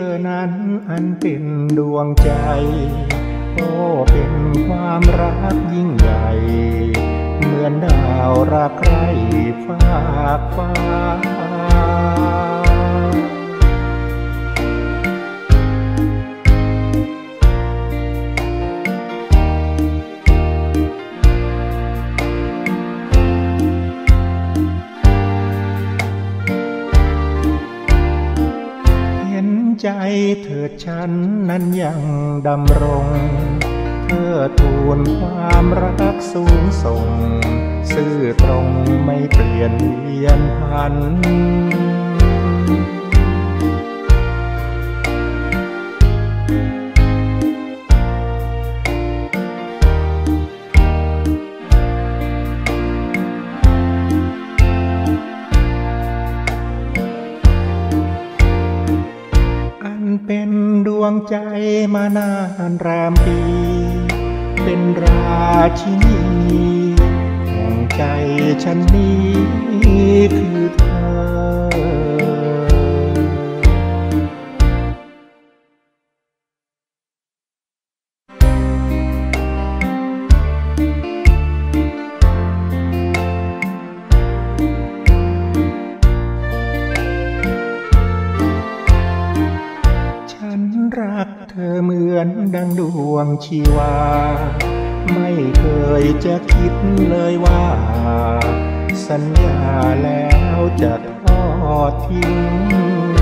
อนั้นอันเป็นดวงใจโอ้เป็นความรักยิ่งใหญ่เหมือนดาวรักใคร่ฟากฟ้าใจเถิดฉันนั้นยังดำรงเธอทูลความรักสูงส่งซื่อตรงไม่เปลี่ยนเวียนพันเป็นดวงใจมานานแรมปีเป็นราชินีแห่งใจฉันนี้คือเธอรักเธอเหมือนดังดวงชีวาไม่เคยจะคิดเลยว่าสัญญาแล้วจะทอดทิ้ง